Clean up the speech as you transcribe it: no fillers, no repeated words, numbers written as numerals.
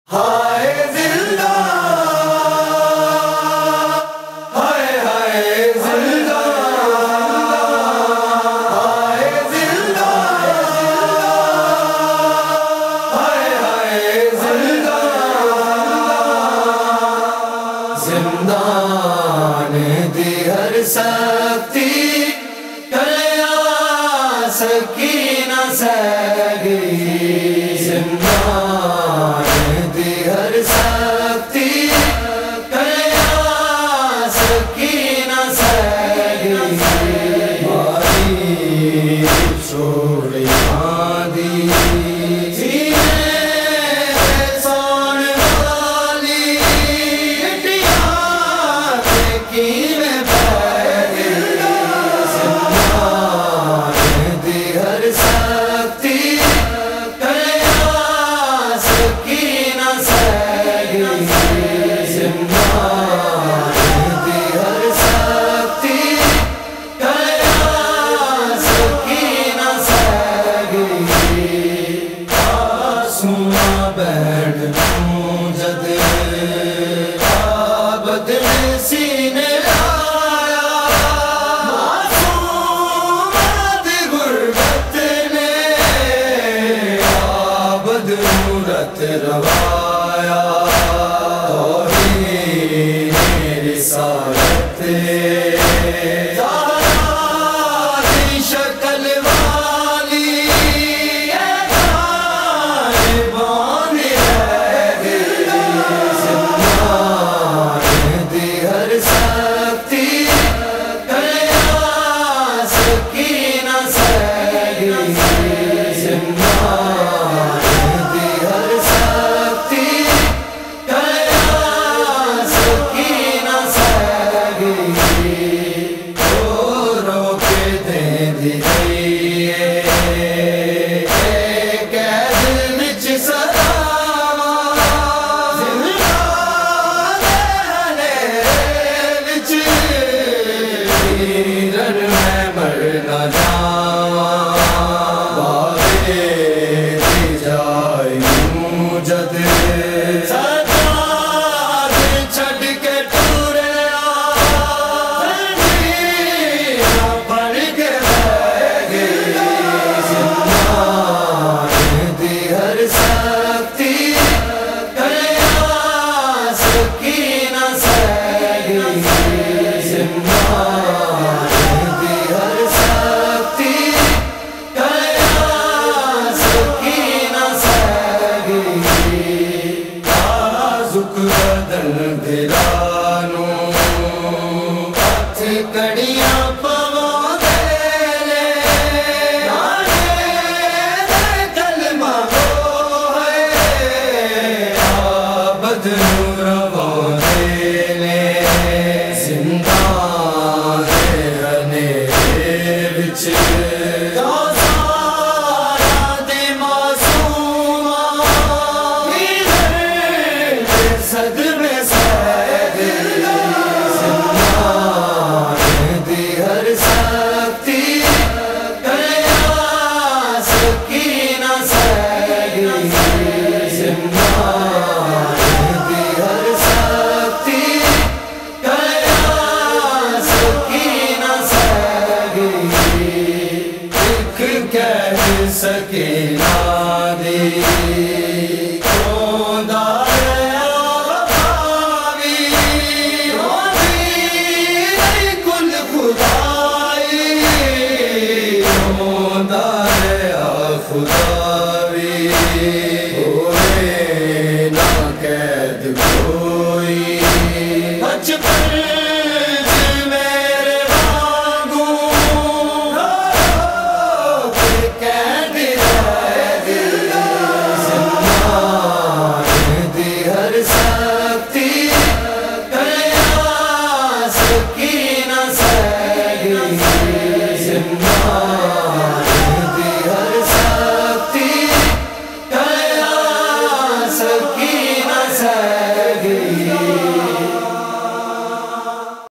ہائے زندہ ہائے ہائے زندہ ہائے زندہ ہائے ہائے زندہ زندان دی ہر سختی کلیا سکینہ سہ گئی زندان دی ہر سختی کلیا سکینہ سہ گئی ماری چھوڑیاں دی سون والی ہٹیاں کیویں پہ گئی زندان دی ہر سختی کلیا سکینہ سہ گئی زندان دی ہر سختی کلیا سکینہ سہ گئی آسماں بیٹھ دوں جد عابد نے سینے آیا معصومات غربت نے عابد نورت روایا توحید رسالت زہرا دی شکل والی بان رہ گئی زندان دی ہر سختی کلیا سکینہ سہ گئی زندان دی ہر سختی کلیا سکینہ سہ گئی رو رو کے دے دی بدن دلانو ہاتھ کڑیاں پواں دے لے کلمہ گو ہے عابد نوں رواں دے لے زندان دے اندھیرے وچ سکینہ دی کھوندا ہے وفاوی روندی کل خدائی کھوندا ہے خدا